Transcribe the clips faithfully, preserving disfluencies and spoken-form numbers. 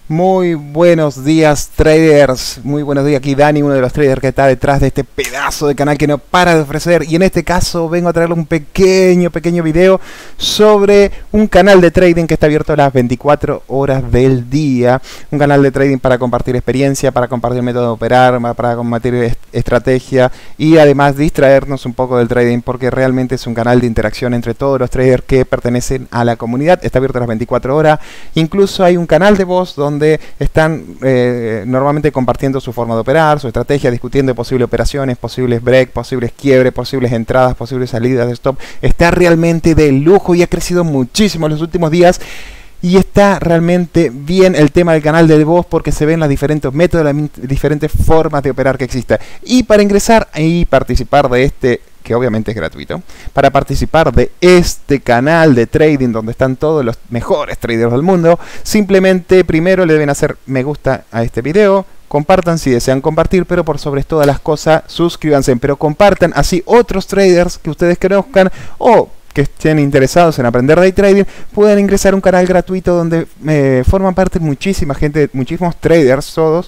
Muy buenos días, traders. Muy buenos días, aquí Dani, uno de los traders que está detrás de este pedazo de canal que no para de ofrecer. Y en este caso vengo a traerle un pequeño, pequeño video sobre un canal de trading que está abierto a las veinticuatro horas del día. Un canal de trading para compartir experiencia, para compartir método de operar, para compartir est estrategia y además distraernos un poco del trading, porque realmente es un canal de interacción entre todos los traders que pertenecen a la comunidad. Está abierto a las veinticuatro horas. Incluso hay un canal de voz donde donde están eh, normalmente compartiendo su forma de operar, su estrategia, discutiendo posibles operaciones, posibles break, posibles quiebres, posibles entradas, posibles salidas de stop. Está realmente de lujo y ha crecido muchísimo en los últimos días. Y está realmente bien el tema del canal de voz, porque se ven los diferentes métodos, las diferentes formas de operar que existen. Y para ingresar y participar de este, que obviamente es gratuito, para participar de este canal de trading donde están todos los mejores traders del mundo, simplemente primero le deben hacer me gusta a este video, compartan si desean compartir, pero por sobre todas las cosas suscríbanse, pero compartan así otros traders que ustedes conozcan o que estén interesados en aprender day trading, pueden ingresar a un canal gratuito donde eh, forman parte muchísima gente, muchísimos traders todos,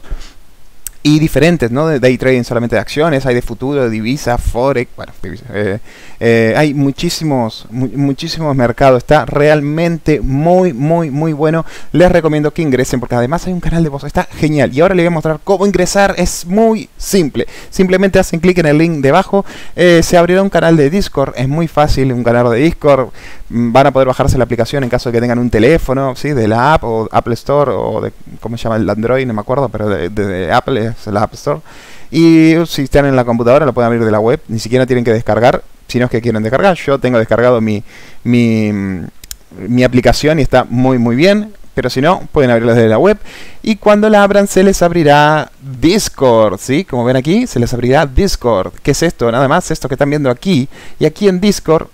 y diferentes, ¿no? De day trading solamente de acciones, hay de futuro, de divisa, forex, bueno, eh, eh, hay muchísimos, mu muchísimos mercados. Está realmente muy, muy, muy bueno. Les recomiendo que ingresen, porque además hay un canal de voz, está genial. Y ahora les voy a mostrar cómo ingresar, es muy simple. Simplemente hacen clic en el link debajo, eh, se abrirá un canal de Discord, es muy fácil, un canal de Discord. Van a poder bajarse la aplicación en caso de que tengan un teléfono, ¿sí? De la app o Apple Store o de, ¿cómo se llama? El Android, no me acuerdo, pero de, de, de Apple es la App Store. Y si están en la computadora lo pueden abrir de la web, ni siquiera tienen que descargar, si no es que quieren descargar. Yo tengo descargado mi, mi, mi aplicación y está muy muy bien, pero si no, pueden abrirla desde la web. Y cuando la abran se les abrirá Discord, ¿sí? Como ven aquí, se les abrirá Discord. ¿Qué es esto? Nada más esto que están viendo aquí. Y aquí en Discord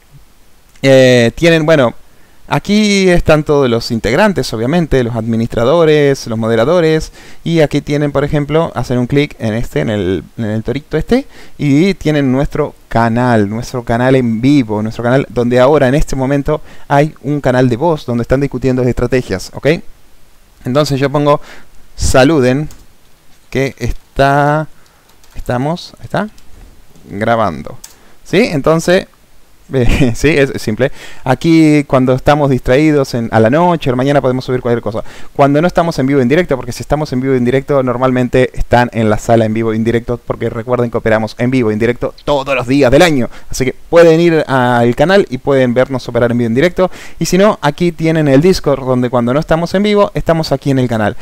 Eh, tienen, bueno, aquí están todos los integrantes, obviamente, los administradores, los moderadores, y aquí tienen, por ejemplo, hacen un clic en este, en el, en el torito este, y tienen nuestro canal, nuestro canal en vivo, nuestro canal donde ahora en este momento hay un canal de voz donde están discutiendo estrategias, ¿ok? Entonces yo pongo saluden, que está, estamos, está grabando, ¿sí? Entonces sí, es simple. Aquí cuando estamos distraídos en, a la noche o mañana podemos subir cualquier cosa. Cuando no estamos en vivo en directo, porque si estamos en vivo en directo normalmente están en la sala en vivo en directo, porque recuerden que operamos en vivo en directo todos los días del año. Así que pueden ir al canal y pueden vernos operar en vivo en directo. Y si no, aquí tienen el Discord, donde cuando no estamos en vivo, estamos aquí en el canal.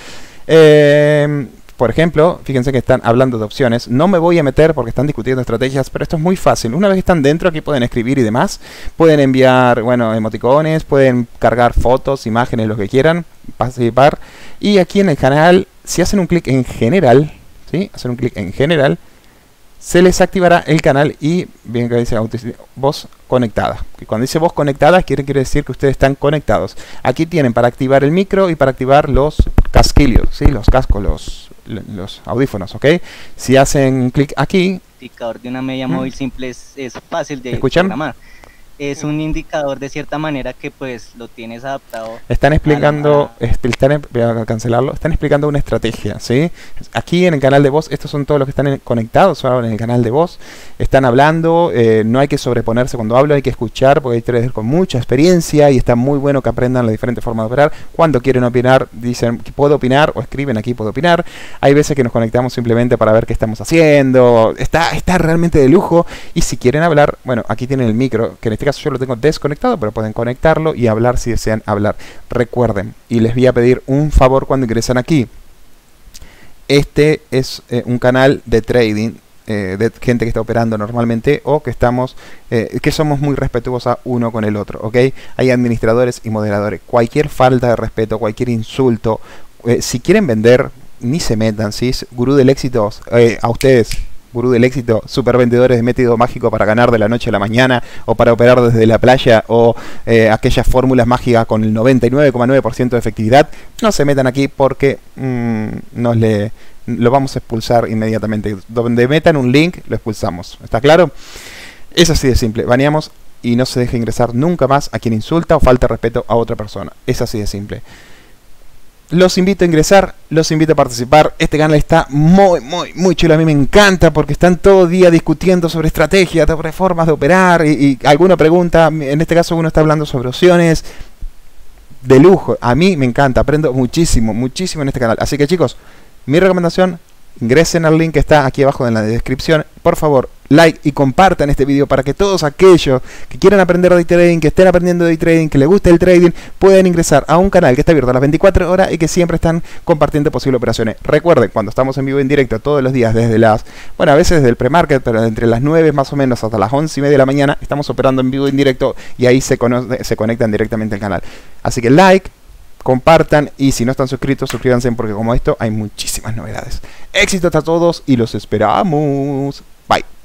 Eh... Por ejemplo, fíjense que están hablando de opciones. No me voy a meter porque están discutiendo estrategias, pero esto es muy fácil. Una vez que están dentro, aquí pueden escribir y demás. Pueden enviar, bueno, emoticones, pueden cargar fotos, imágenes, lo que quieran, participar. Y aquí en el canal, si hacen un clic en general, ¿sí? Hacen un clic en general, se les activará el canal y, bien que dice voz conectada. Y cuando dice voz conectada, quiere, quiere decir que ustedes están conectados. Aquí tienen para activar el micro y para activar los casquillos, ¿sí? Los cascos, los... los audífonos, ¿ok? Si hacen clic aquí, indicador de una media ¿Mm? móvil simple es, es fácil de ¿escuchan? programar. Es un indicador de cierta manera que pues lo tienes adaptado. Están explicando, a la, a... están, voy a cancelarlo, están explicando una estrategia, ¿sí? Aquí en el canal de voz, estos son todos los que están en, conectados ahora en el canal de voz, están hablando, eh, no hay que sobreponerse cuando hablan, hay que escuchar, porque hay traders con mucha experiencia y está muy bueno que aprendan las diferentes formas de operar. Cuando quieren opinar, dicen, ¿puedo opinar? O escriben aquí, ¿puedo opinar? Hay veces que nos conectamos simplemente para ver qué estamos haciendo, está, está realmente de lujo. Y si quieren hablar, bueno, aquí tienen el micro, que en este caso yo lo tengo desconectado, pero pueden conectarlo y hablar si desean hablar. Recuerden, y les voy a pedir un favor cuando ingresan aquí. Este es eh, un canal de trading, eh, de gente que está operando normalmente o que estamos, eh, que somos muy respetuosos uno con el otro, ¿ok? Hay administradores y moderadores. Cualquier falta de respeto, cualquier insulto, eh, si quieren vender, ni se metan, ¿sí? Gurú del éxito, eh, a ustedes, gurú del éxito, super vendedores de método mágico para ganar de la noche a la mañana o para operar desde la playa o eh, aquellas fórmulas mágicas con el noventa y nueve coma nueve por ciento de efectividad, no se metan aquí porque mmm, nos le, lo vamos a expulsar inmediatamente. Donde metan un link, lo expulsamos. ¿Está claro? Es así de simple. Baneamos y no se deja ingresar nunca más a quien insulta o falta respeto a otra persona. Es así de simple. los invito a ingresar, los invito a participar. Este canal está muy, muy, muy chulo. A mí me encanta porque están todo el día discutiendo sobre estrategias, sobre formas de operar y, y alguna pregunta. En este caso uno está hablando sobre opciones. De lujo, a mí me encanta, aprendo muchísimo, muchísimo en este canal. Así que chicos, mi recomendación, ingresen al link que está aquí abajo en la descripción. Por favor, like y compartan este video para que todos aquellos que quieran aprender de trading, que estén aprendiendo de trading, que les guste el trading, puedan ingresar a un canal que está abierto a las veinticuatro horas y que siempre están compartiendo posibles operaciones. Recuerden, cuando estamos en vivo en directo todos los días desde las, bueno, a veces desde el pre-market, pero entre las nueve más o menos hasta las once y media de la mañana, estamos operando en vivo en directo y ahí se, se conectan directamente al canal. Así que like, compartan y si no están suscritos, suscríbanse porque como esto hay muchísimas novedades. Éxitos a todos y los esperamos. Bye.